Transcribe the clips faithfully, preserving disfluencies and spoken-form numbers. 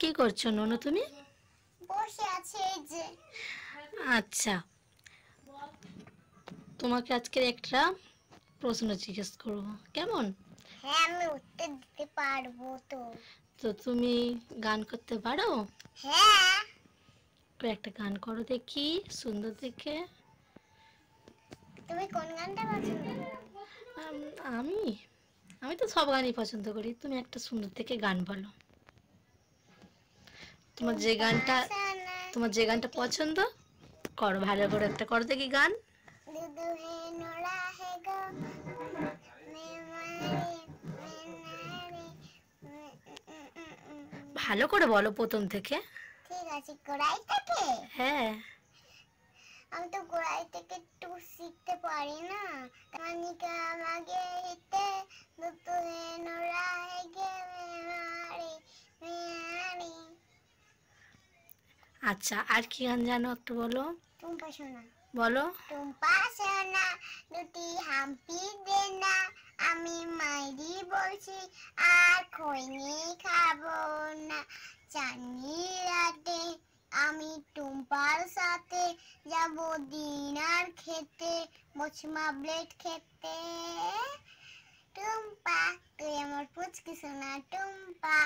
কি করছো ননু তুমি? বসে আছি এই যে। আচ্ছা, তোমাকে আজকে একটা প্রশ্ন জিজ্ঞেস করব, কেমন? হ্যাঁ, আমি উত্তর দিতে পারবো তো। তো তুমি গান করতে পারো? হ্যাঁ। একটা গান করো দেখি সুন্দর দেখে। তুমি কোন গানটা পছন্দ করো? আমি আমি তো সব গানই পছন্দ করি, তুমি একটা সুন্দর দেখে গান বলো। তোমার যে গানটা তোমার যে গানটা পছন্দ করো, ভালো করে একটা করো দেখি গান। দুদু হে নোরা হে গো মে মারে মে নারে। ভালো করে বলো প্রথম থেকে। ঠিক আছে, গোড়াই থেকে? হ্যাঁ। আমি তো গোড়াই থেকে একটু শিখতে পারি না। কানিকা মাগে হিতে দুদু হে নোরা হে গে মে মারে মে নারে। আচ্ছা, আর কি গান জানো একটু বলো। টুম্পা সোনা বলো। টুম্পা সোনা দুটি হাম্পি দে না, আমি মাইরি বলছি আর খৈনি খাবো না। চাঁদনি রাতে আমি টুম্পার সাথে যাব ডিনার খেতে, মচমা ব্লেড খেতে। টুম্পা তুই আমার পুচকি সোনা টুম্পা।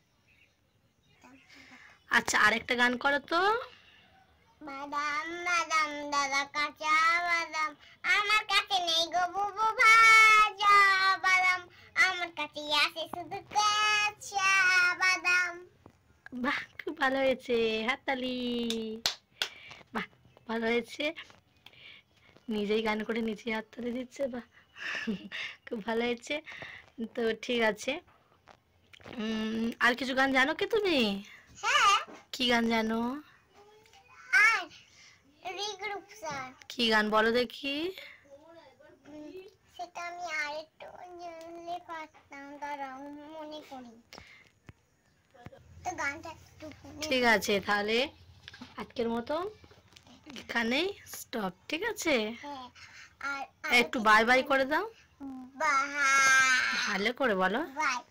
আচ্ছা, আরেকটা গান করো তো। বাদাম বাদাম দাদা কাঁচা বাদাম, আমার কাছে নেই গো বুবু ভাজা বাদাম, আমার কাছে আছে শুধু কাঁচা বাদাম। বাহ, খুব ভালো হয়েছে, হাততালি। বাহ, ভালো হয়েছে, নিজেই গান করে নিজেই হাততালি দিচ্ছে। বাহ, খুব ভালো হয়েছে। তো ঠিক আছে, উম, আর কিছু গান জানো কি তুমি? হ্যাঁ। কি গান জানো? আর রিগ্রুপ স্যার। কি গান বলো দেখি। সেটা আমি আরেকটু জানলে পারতাম, দাঁড়াও মনে করি তো গানটা একটু। ঠিক আছে, তাহলে আজকের মতো এখানেই স্টপ, ঠিক আছে? হ্যাঁ, আর একটু বাই বাই করে দাও, বাই। ভালো করে বলো। বাই।